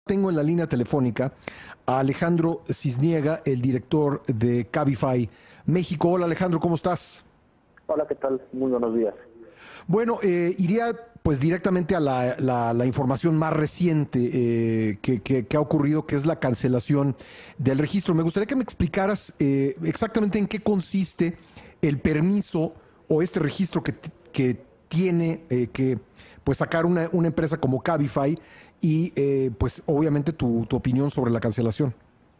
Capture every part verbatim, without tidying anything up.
Tengo en la línea telefónica a Alejandro Cisniega, el director de Cabify México. Hola Alejandro, ¿cómo estás? Hola, ¿qué tal? Muy buenos días. Bueno, eh, iría pues directamente a la, la- la información más reciente eh, que, que- que ha ocurrido, que es la cancelación del registro. Me gustaría que me explicaras eh, exactamente en qué consiste el permiso o este registro que, t- que tiene eh, que pues sacar una, una empresa como Cabify y eh, pues obviamente tu, tu opinión sobre la cancelación.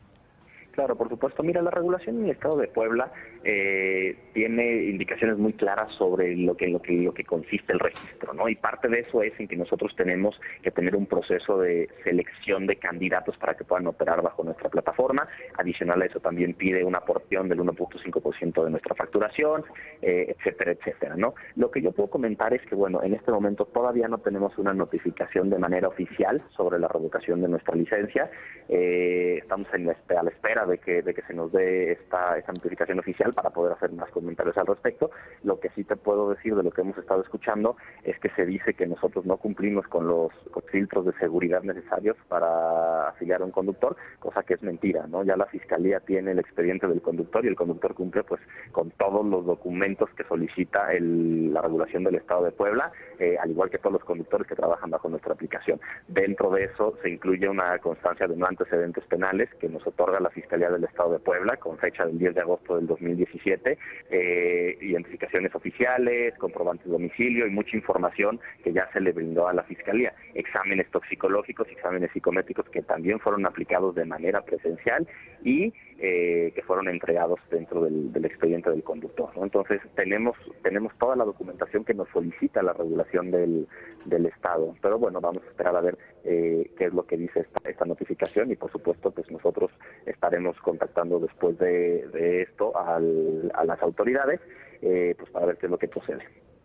Claro, por supuesto. Mira, la regulación en el Estado de Puebla eh, tiene indicaciones muy claras sobre lo que, lo que lo que consiste el registro, ¿no? Y parte de eso es en que nosotros tenemos que tener un proceso de selección de candidatos para que puedan operar bajo nuestra plataforma. Adicional a eso también pide una porción del uno punto cinco por ciento de nuestra facturación, eh, etcétera, etcétera, ¿no? Lo que yo puedo comentar es que, bueno, en este momento todavía no tenemos una notificación de manera oficial sobre la revocación de nuestra licencia. Eh, estamos en la, a la espera de que, de que se nos dé esta, esta notificación oficial para poder hacer más comentarios al respecto. Lo que sí te puedo decir de lo que hemos estado escuchando es que se dice que nosotros no cumplimos con los con filtros de seguridad necesarios para afiliar a un conductor, cosa que es mentira, ¿no? Ya la Fiscalía tiene el expediente del conductor y el conductor cumple pues con todos los documentos que solicita el, la regulación del Estado de Puebla, eh, al igual que todos los conductores que trabajan bajo nuestra aplicación. Dentro de eso se incluye una constancia de no antecedentes penales que nos otorga la Fiscalía del Estado de Puebla con fecha del diez de agosto del dos mil diecisiete, eh, identificaciones oficiales, comprobantes de domicilio y mucha información que ya se le brindó a la Fiscalía, exámenes toxicológicos, exámenes psicométricos que también fueron aplicados de manera presencial y eh, que fueron entregados dentro del, del expediente del conductor, ¿no? Entonces tenemos tenemos toda la documentación que nos solicita la regulación del, del Estado, pero bueno, vamos a esperar a ver eh, qué es lo que dice esta, esta notificación y por supuesto pues nosotros estaremos contactando después de, de esto al, a las autoridades eh, pues para ver qué es lo que procede.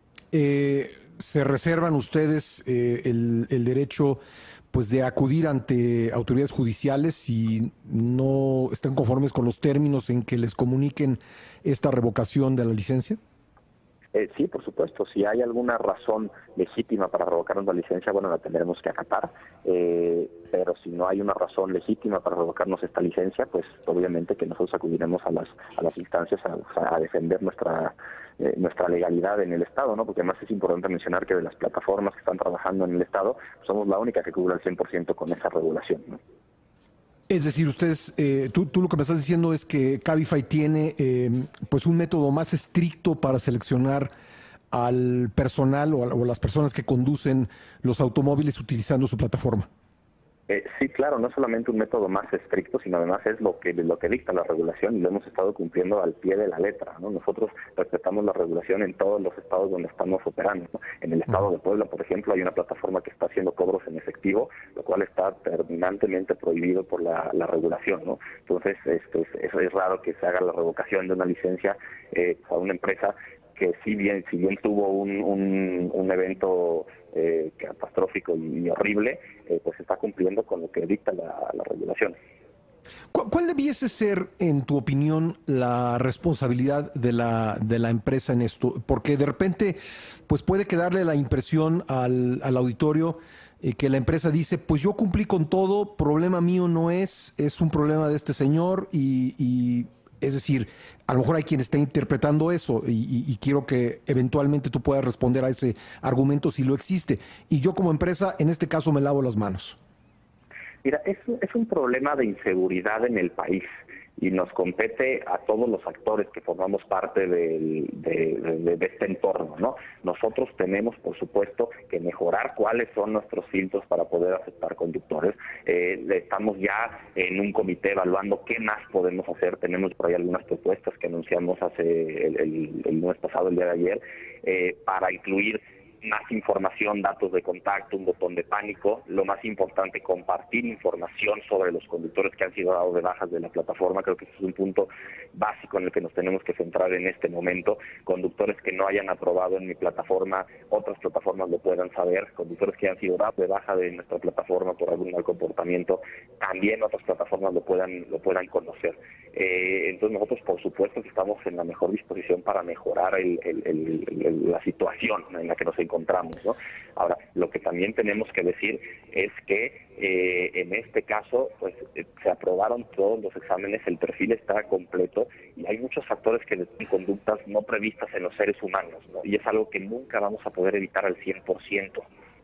Eh, ¿Se reservan ustedes eh, el, el derecho pues de acudir ante autoridades judiciales si no están conformes con los términos en que les comuniquen esta revocación de la licencia? Eh, sí, por supuesto, si hay alguna razón legítima para revocarnos la licencia, bueno, la tendremos que acatar, eh, pero si no hay una razón legítima para revocarnos esta licencia, pues obviamente que nosotros acudiremos a las a las instancias a, a defender nuestra eh, nuestra legalidad en el Estado, ¿no? Porque además es importante mencionar que de las plataformas que están trabajando en el Estado, somos la única que cubre al cien por ciento con esa regulación, ¿no? Es decir, ustedes, eh, tú, tú lo que me estás diciendo es que Cabify tiene eh, pues un método más estricto para seleccionar al personal o a, o a las personas que conducen los automóviles utilizando su plataforma. Eh, sí, claro, no solamente un método más estricto, sino además es lo que lo que dicta la regulación y lo hemos estado cumpliendo al pie de la letra, ¿no? Nosotros respetamos la regulación en todos los estados donde estamos operando, ¿no? En el estado Ujú. de Puebla, por ejemplo, hay una plataforma que está haciendo cobros en efectivo, lo cual está terminantemente prohibido por la, la regulación, ¿no? Entonces, esto es, es, es raro que se haga la revocación de una licencia eh, a una empresa que si bien si bien tuvo un, un, un evento eh, catastrófico y horrible, eh, pues está cumpliendo con lo que dicta la, la regulación. ¿Cu- ¿Cuál debiese ser, en tu opinión, la responsabilidad de la, de la empresa en esto? Porque de repente, pues puede quedarle la impresión al, al auditorio eh, que la empresa dice, pues yo cumplí con todo, problema mío no es, es un problema de este señor y, y, es decir, a lo mejor hay quien está interpretando eso y, y- y quiero que eventualmente tú puedas responder a ese argumento si lo existe. Y yo como empresa, en este caso, me lavo las manos. Mira, es, es un problema de inseguridad en el país y nos compete a todos los actores que formamos parte del- de, de- de este entorno, ¿no? Nosotros tenemos, por supuesto, que mejorar cuáles son nuestros filtros para poder aceptar conductores. Eh, estamos ya en un comité evaluando qué más podemos hacer. Tenemos por ahí algunas propuestas que anunciamos hace el, el, el lunes pasado, el día de ayer, eh, para incluir más información, datos de contacto, un botón de pánico. Lo más importante, compartir información sobre los conductores que han sido dados de bajas de la plataforma. Creo que ese es un punto básico en el que nos tenemos que centrar en este momento. Conductores que no hayan aprobado en mi plataforma, otras plataformas lo puedan saber. Conductores que han sido dados de baja de nuestra plataforma por algún mal comportamiento, también otras plataformas lo puedan lo puedan conocer. Eh, entonces nosotros, por supuesto, que estamos en la mejor disposición para mejorar el, el, el, el, la situación en la que nos encontramos encontramos, ¿no? Ahora, lo que también tenemos que decir es que eh, en este caso, pues eh, se aprobaron todos los exámenes, el perfil está completo y hay muchos factores que detienen conductas no previstas en los seres humanos, ¿no? Y es algo que nunca vamos a poder evitar al cien por ciento.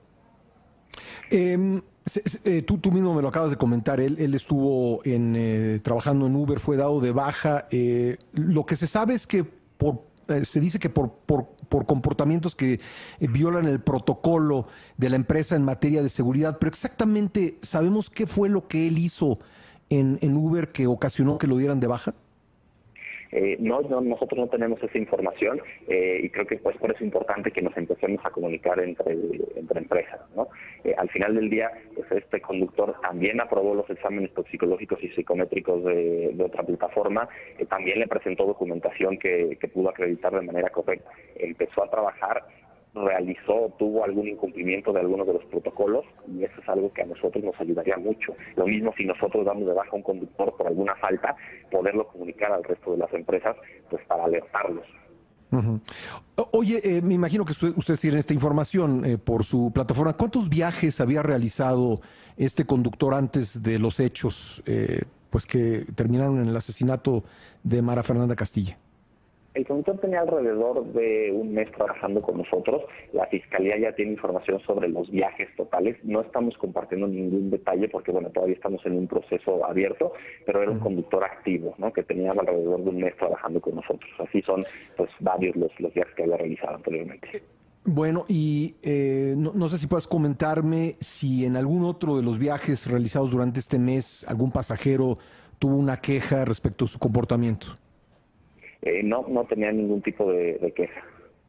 Eh, eh, tú, tú mismo me lo acabas de comentar, él, él estuvo en, eh, trabajando en Uber, fue dado de baja. Eh, lo que se sabe es que por, eh, se dice que por, por, por comportamientos que eh, violan el protocolo de la empresa en materia de seguridad, pero exactamente sabemos qué fue lo que él hizo en, en Uber que ocasionó que lo dieran de baja. Eh, no, no, nosotros no tenemos esa información eh, y creo que pues por eso es importante que nos empecemos a comunicar entre, entre empresas, ¿no? Eh, al final del día, pues este conductor también aprobó los exámenes toxicológicos y psicométricos de, de otra plataforma, eh, también le presentó documentación que, que pudo acreditar de manera correcta, empezó a trabajar, realizó, tuvo algún incumplimiento de algunos de los protocolos y eso es algo que a nosotros nos ayudaría mucho. Lo mismo si nosotros damos de baja a un conductor por alguna falta, poderlo comunicar al resto de las empresas, pues para alertarlos. Uh-huh. Oye, eh, me imagino que usted- ustedes tienen esta información eh, por su plataforma. ¿Cuántos viajes había realizado este conductor antes de los hechos eh, pues que terminaron en el asesinato de Mara Fernanda Castilla? El conductor tenía alrededor de un mes trabajando con nosotros. La Fiscalía ya tiene información sobre los viajes totales. No estamos compartiendo ningún detalle porque, bueno, todavía estamos en un proceso abierto, pero era un conductor activo, ¿no? Que tenía alrededor de un mes trabajando con nosotros. Así son, pues, varios los, los viajes que había realizado anteriormente. Bueno, y eh, no, no sé si puedes comentarme si en algún otro de los viajes realizados durante este mes algún pasajero tuvo una queja respecto a su comportamiento. Eh, no, no tenía ningún tipo de, de queja.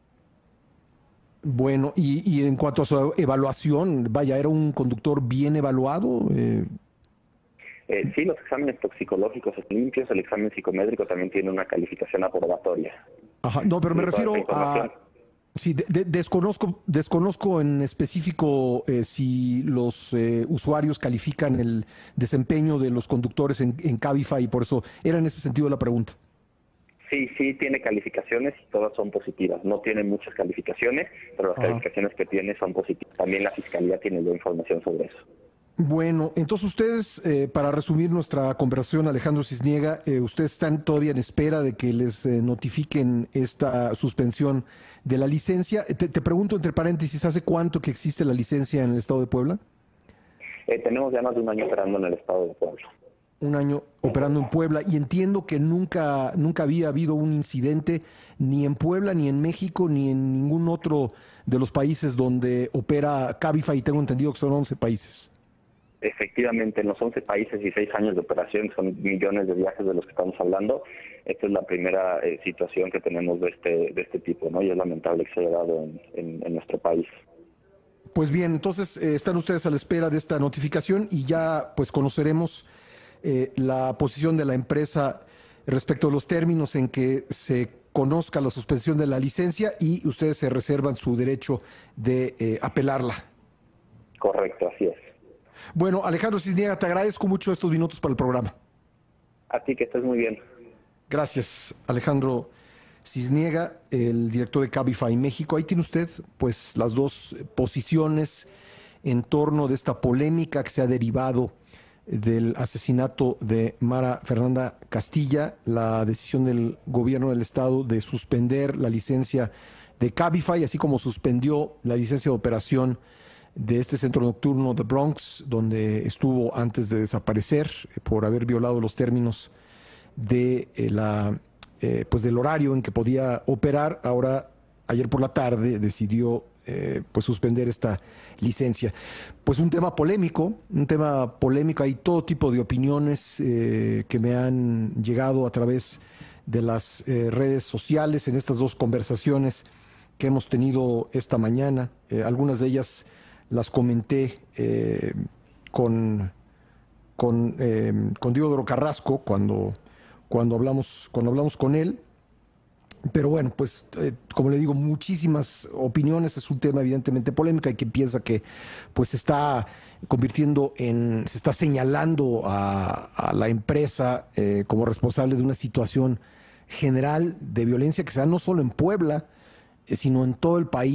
Bueno, y, y en cuanto a su evaluación, vaya, ¿era un conductor bien evaluado? Eh, Eh, sí, los exámenes toxicológicos están limpios, el examen psicométrico también tiene una calificación aprobatoria. ajá, no, pero me Y toda esta refiero información. a... Sí, de- de- desconozco, desconozco en específico eh, si los eh, usuarios califican el desempeño de los conductores en, en Cabify, y por eso era en ese sentido la pregunta. Sí, sí tiene calificaciones y todas son positivas. No tiene muchas calificaciones, pero las Ajá. calificaciones que tiene son positivas. También la Fiscalía tiene ya información sobre eso. Bueno, entonces ustedes, eh, para resumir nuestra conversación, Alejandro Cisniega, eh, ustedes están todavía en espera de que les eh, notifiquen esta suspensión de la licencia. Te, te pregunto entre paréntesis, ¿hace cuánto que existe la licencia en el estado de Puebla? Eh, tenemos ya más de un año operando en el estado de Puebla. Un año operando en Puebla y entiendo que nunca, nunca había habido un incidente ni en Puebla, ni en México, ni en ningún otro de los países donde opera Cabify, y tengo entendido que son once países. Efectivamente, en los once países y seis años de operación, son millones de viajes de los que estamos hablando. Esta es la primera eh, situación que tenemos de este de este tipo, ¿no? Y es lamentable que se haya dado en, en, en nuestro país. Pues bien, entonces eh, están ustedes a la espera de esta notificación y ya pues conoceremos eh, la posición de la empresa respecto a los términos en que se conozca la suspensión de la licencia y ustedes se reservan su derecho de eh, apelarla. Correcto, así es. Bueno, Alejandro Cisniega, te agradezco mucho estos minutos para el programa. A ti que estés muy bien. Gracias, Alejandro Cisniega, el director de Cabify México. Ahí tiene usted pues las dos posiciones en torno de esta polémica que se ha derivado del asesinato de Mara Fernanda Castilla, la decisión del gobierno del estado de suspender la licencia de Cabify, así como suspendió la licencia de operación de este centro nocturno de Bronx, donde estuvo antes de desaparecer eh, por haber violado los términos de eh, la eh, pues del horario en que podía operar. Ahora, ayer por la tarde, decidió eh, pues suspender esta licencia. Pues un tema polémico, un tema polémico. Hay todo tipo de opiniones eh, que me han llegado a través de las eh, redes sociales en estas dos conversaciones que hemos tenido esta mañana. Eh, algunas de ellas las comenté eh, con, con, eh, con Diodoro Carrasco cuando, cuando, hablamos, cuando hablamos con él. Pero bueno, pues eh, como le digo, muchísimas opiniones. Es un tema evidentemente polémico. Hay quien piensa que pues se está convirtiendo en, se está señalando a, a la empresa eh, como responsable de una situación general de violencia que se da no solo en Puebla, eh, sino en todo el país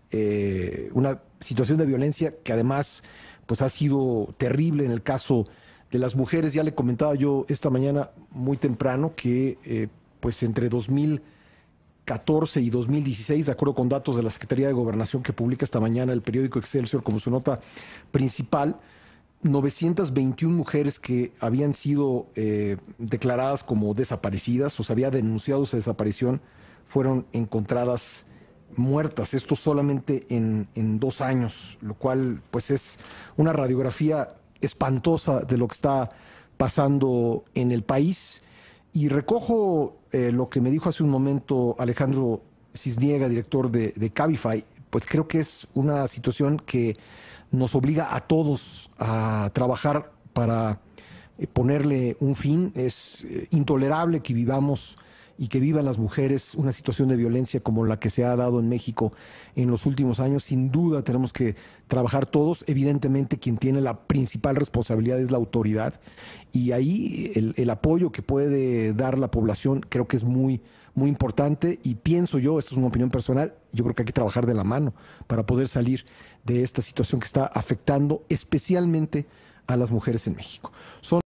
eh, una situación de violencia que además pues ha sido terrible en el caso de las mujeres. Ya le comentaba yo esta mañana muy temprano que eh, pues entre dos mil catorce y dos mil dieciséis, de acuerdo con datos de la Secretaría de Gobernación que publica esta mañana el periódico Excelsior como su nota principal, novecientas veintiuna mujeres que habían sido eh, declaradas como desaparecidas o se había denunciado su desaparición fueron encontradas muertas, esto solamente en, en dos años, lo cual pues es una radiografía espantosa de lo que está pasando en el país. Y recojo eh, lo que me dijo hace un momento Alejandro Cisniega, director de, de Cabify, pues creo que es una situación que nos obliga a todos a trabajar para eh, ponerle un fin. Es eh, intolerable que vivamos y que vivan las mujeres una situación de violencia como la que se ha dado en México en los últimos años. Sin duda tenemos que trabajar todos. Evidentemente quien tiene la principal responsabilidad es la autoridad y ahí el, el apoyo que puede dar la población creo que es muy, muy importante y pienso yo, esto es una opinión personal, yo creo que hay que trabajar de la mano para poder salir de esta situación que está afectando especialmente a las mujeres en México. Son